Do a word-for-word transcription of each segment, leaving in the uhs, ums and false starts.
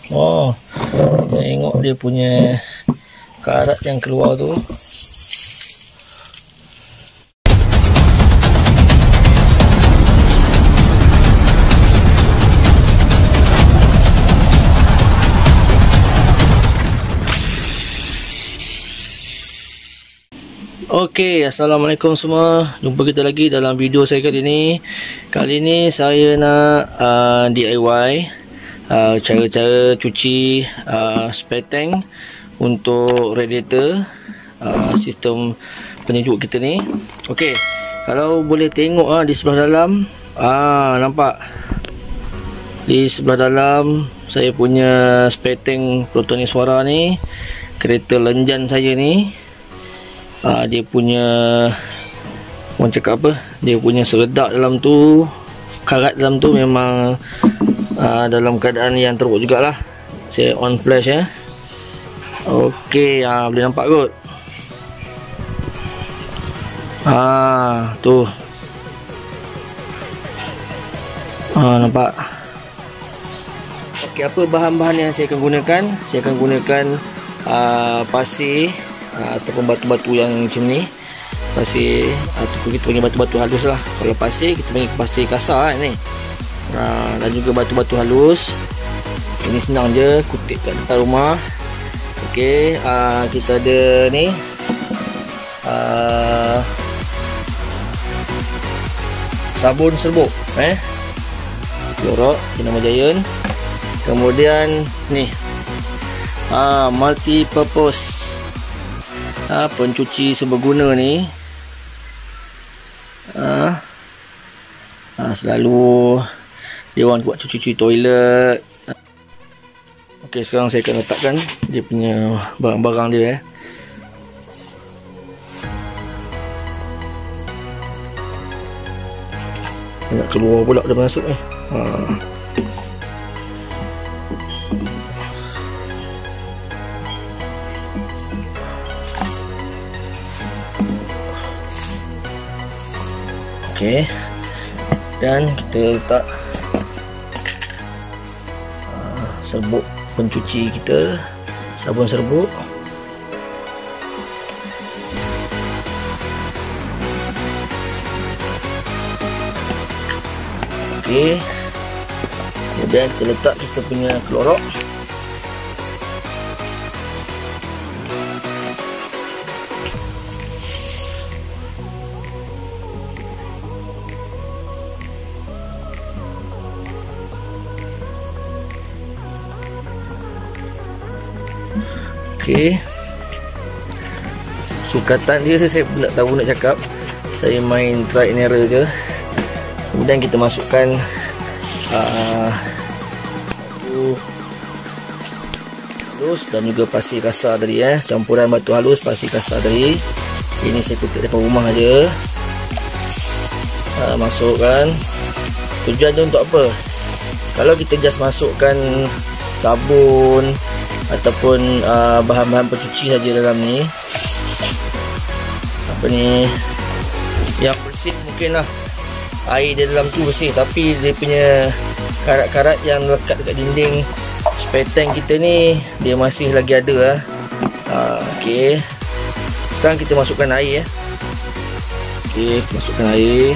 Oh, tengok dia punya karat yang keluar tu. Okey, assalamualaikum semua. Jumpa kita lagi dalam video saya kali ini. Kali ini saya nak uh, D I Y uh, cara-cara cuci uh, spare tank untuk radiator uh, sistem penyejuk kita ni. Okey, kalau boleh tengok ah, di sebelah dalam, ah nampak di sebelah dalam saya punya spare tank Protonis suara ni, kereta lenjan saya ni. Uh, dia punya, orang cakap apa, dia punya seledak dalam tu, karat dalam tu memang uh, dalam keadaan yang teruk jugalah. Saya on flash ya. Okey, uh, boleh nampak kot. Ah, tu. Ah, nampak. Okey, apa bahan-bahan yang saya akan gunakan? Saya akan gunakan uh, pasir ataupun batu-batu yang macam ni, pasir ataupun kita panggil batu-batu halus lah. Kalau pasir kita panggil pasir kasar ni, ha, dan juga batu-batu halus. Ini senang je, kutip kat depan rumah. Okey, ha, kita ada ni ha, sabun serbuk eh Clorox Nama Giant. Kemudian ni ha, multi purpose ha, pencuci seberguna ni. ha, ha, Selalu dia orang buat cuci-cuci toilet. Okey, sekarang saya akan letakkan dia punya barang-barang dia eh. Nak keluar pula dah masuk eh. ha. Okey, dan kita letak uh, serbuk pencuci kita, sabun serbuk. Okey, kemudian kita letak kita punya Clorox. Okey, sukatan dia saya tak tahu nak cakap, saya main try and error je. Kemudian kita masukkan uh, batu halus dan juga pasir kasar tadi eh, campuran batu halus pasir kasar tadi. Ini saya kutip depan rumah aja. Uh, masukkan. Tujuan dia untuk apa? Kalau kita just masukkan sabun ataupun uh, bahan-bahan pencuci saja dalam ni, apa ni, yang bersih mungkin lah, air di dalam tu bersih, tapi dia punya karat-karat yang lekat dekat dinding spare tank kita ni dia masih lagi ada lah. uh, Okey, sekarang kita masukkan air ya. Okey, masukkan air.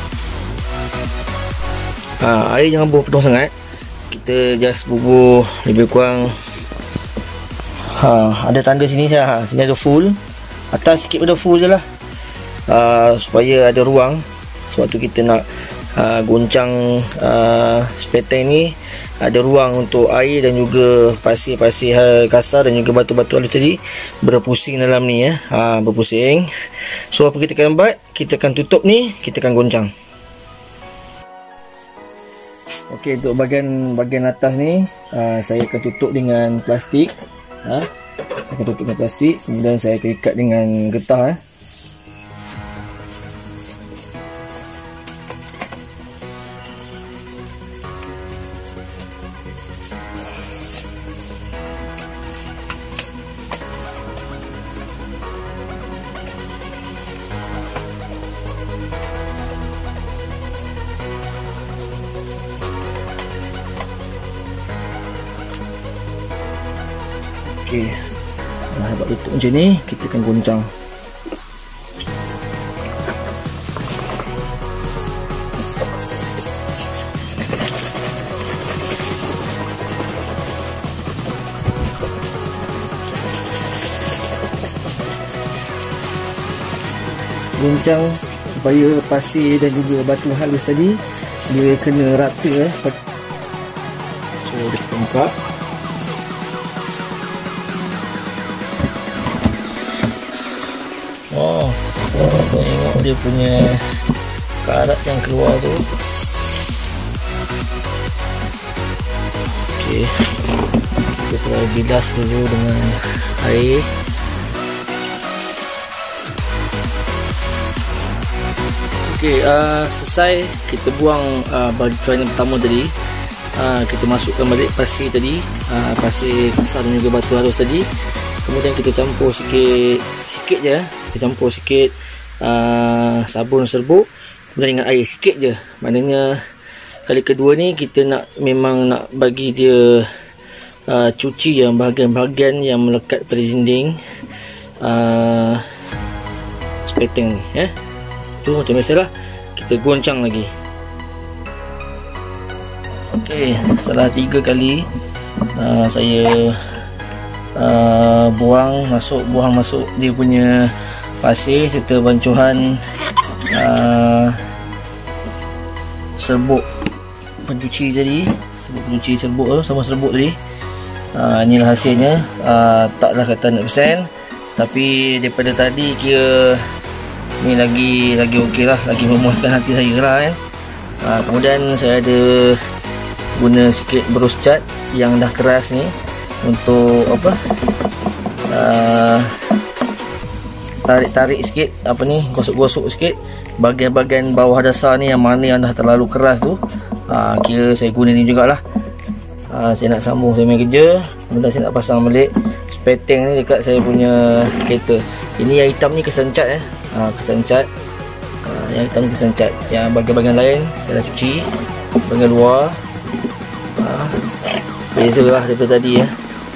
uh, Air jangan bubuh penuh sangat, kita just bubuh lebih kurang. Ha, ada tanda sini saya, ha, sini ada full, atas sikit pada full je lah, uh, supaya ada ruang. Sebab tu kita nak uh, goncang uh, spare tank ni, ada ruang untuk air dan juga pasir-pasir kasar dan juga batu-batu halus tadi berpusing dalam ni ya. Ha, berpusing. So apa kita akan buat? Kita akan tutup ni, kita akan goncang. Okey, untuk bahagian bahagian atas ni uh, saya akan tutup dengan plastik. Ha? Saya akan tutup dengan plastik, kemudian saya akan ikat dengan getah eh. Okey. Nah, buat tutup macam ni, kita akan goncang. Goncang supaya pasir dan juga batu halus tadi dia kena rata eh. So dia buka. Oh, tengok dia punya karat yang keluar tu. Okey, kita try bilas dulu dengan air. Okey, uh, selesai kita buang uh, baju yang pertama tadi. Uh, kita masukkan balik pasir tadi, uh, pasir kasar dan juga batu halus tadi. Kemudian kita campur sikit sikit je, kita campur sikit uh, sabun serbuk kemudian dengan air sikit je. Maknanya kali kedua ni kita nak memang nak bagi dia uh, cuci yang bahagian-bahagian yang melekat pada dinding uh, speteng ni eh. Tu macam biasalah, kita goncang lagi. Okey, setelah tiga kali uh, saya uh, buang masuk buang masuk dia punya pasir serta bancuhan uh, serbuk pencuci tadi, serbuk pencuci serbuk tu sama serbuk tadi. Uh, inilah hasilnya. Uh, taklah kata one hundred percent, tapi daripada tadi kira ni lagi lagi okey lah, lagi memuaskan hati saya lah kan. Ha, kemudian saya ada guna sikit brush cat yang dah keras ni untuk apa, tarik-tarik uh, sikit apa ni, gosok-gosok sikit bahagian-bahagian bawah dasar ni yang mana yang dah terlalu keras tu. Ha, kira saya guna ni jugalah. Ha, saya nak sambung saya main kerja, kemudian saya nak pasang balik speteng ni dekat saya punya kereta. Ini yang hitam ni kesan cat eh. Ha, kesan cat, ha, yang hitam kesan cat. Yang bahagian-bahagian lain saya dah cuci, bahagian luar ha, beza lah daripada tadi ya.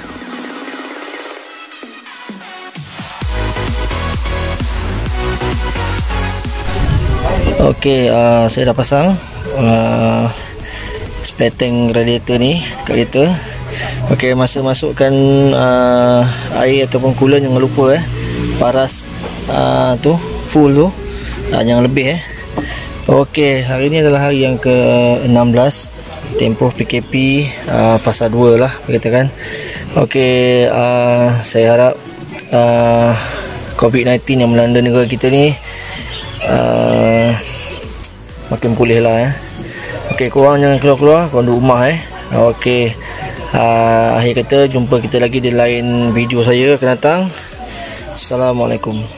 Okey, uh, saya dah pasang uh, speteng radiator ni kat kereta. Okey, masa masukkan uh, air ataupun coolant jangan lupa eh paras uh, tu full tu, uh, jangan lebih eh. Okey, hari ni adalah hari yang ke enam belas tempoh P K P uh, fasa dua lah berkatakan. Okey, uh, saya harap uh, COVID sembilan belas yang melanda negara kita ni uh, makin pulih lah eh. Okey, korang jangan keluar-keluar, korang duduk rumah eh. Okey, uh, akhir kata jumpa kita lagi di lain video saya akan datang. Assalamualaikum.